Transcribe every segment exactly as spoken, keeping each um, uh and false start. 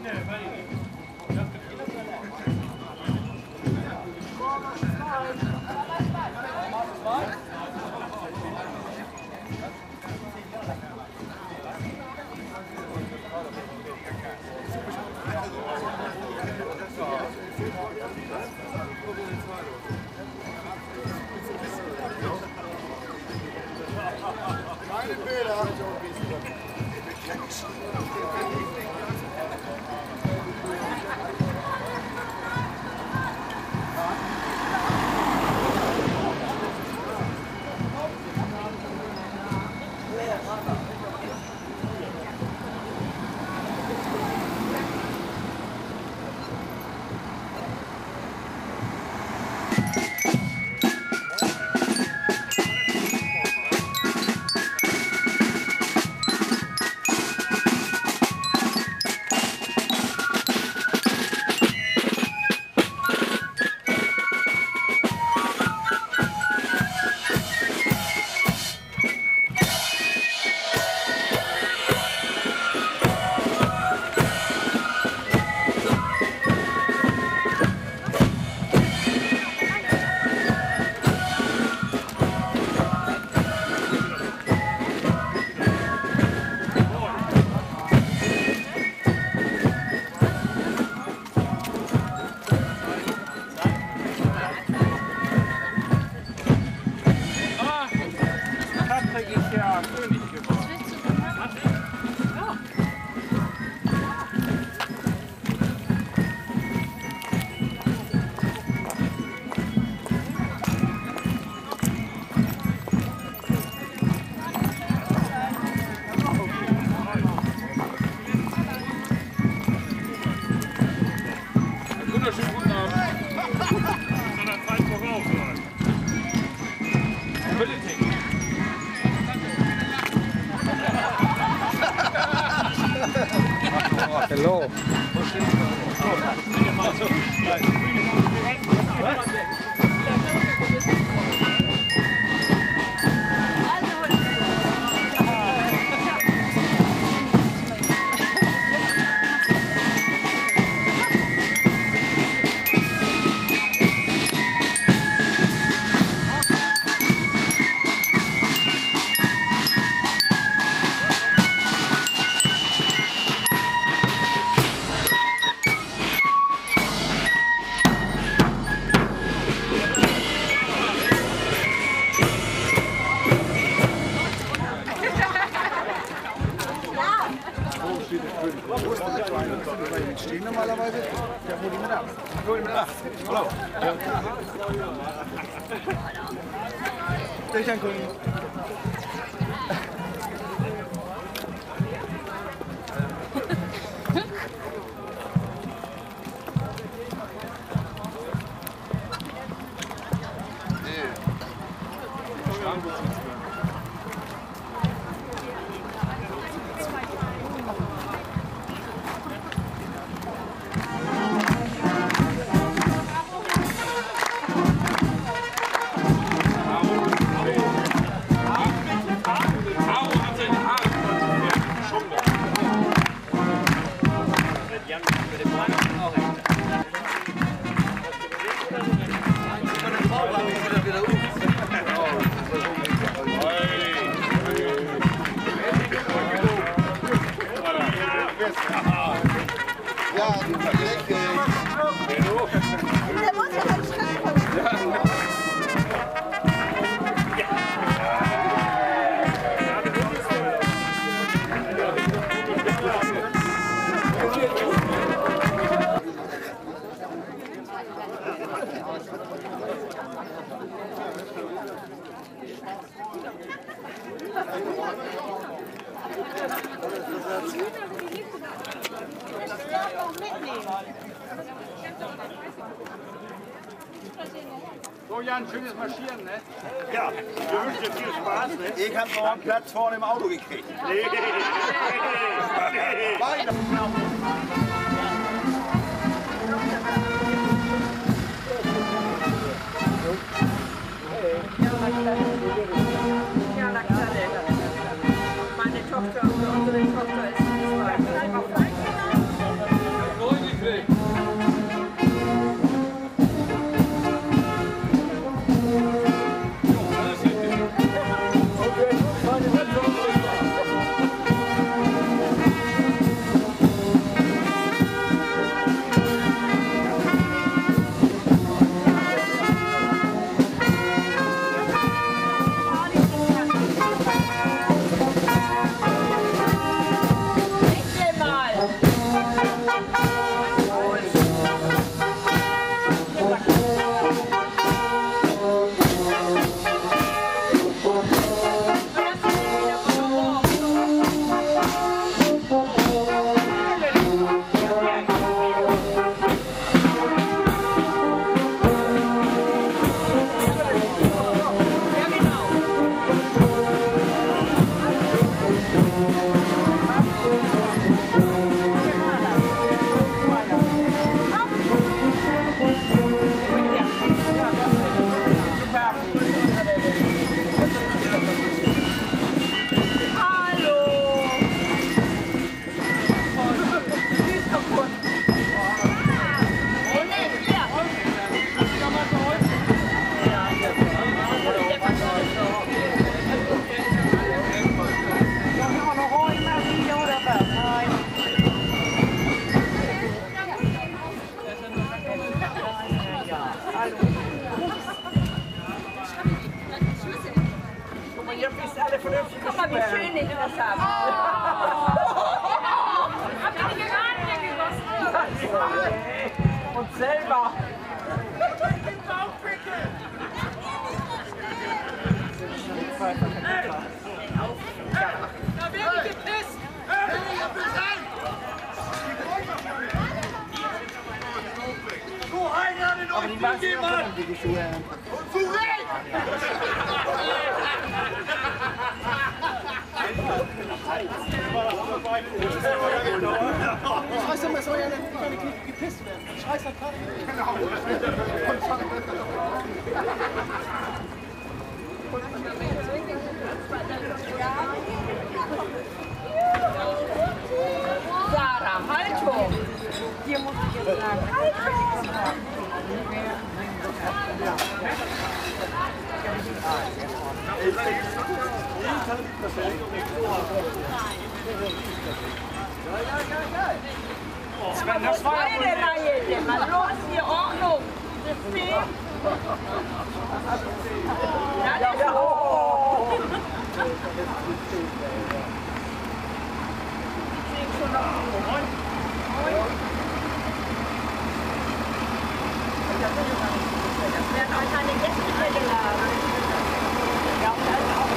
Hello. Stehen normalerweise, der holt ihn mit ab. Hol ihn mit ab. Hallo. Durch ein Kollegen. So Jan, schönes Marschieren, ne? Ja, wir wünschen dir viel Spaß, ne? Ich habe noch einen Platz vorne im Auto gekriegt. Nee, nee, nee. Weiter. Ja, na klar, meine Tochter, unsere Tochter ist zwei. nicht deshalb. Habt ihr die gerade gegossen? Und selber. Da wird gepisst! Aber die meisten haben die Schuhe. Scheiß doch mal, soll ja nicht gepisst werden. Scheiß doch gerade. Sarah, Haltung! Hier muss ich jetzt sagen. Sven, das war ja Beide Reihe, mal los, hier Ordnung! System! Ja, das ist hoch! Das werden euch keine Gäste eingeladen. Ja, und dann auch.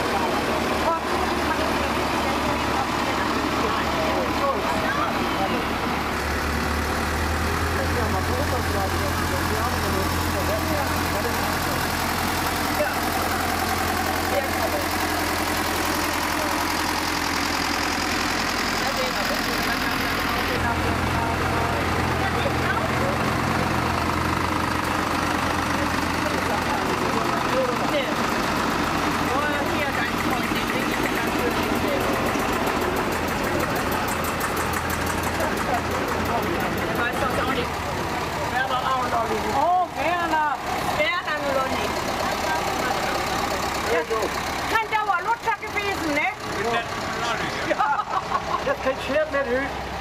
Oh, Werner. Kein Dauerlutscher gewesen, ne? Jetzt kein Scherb mehr, du.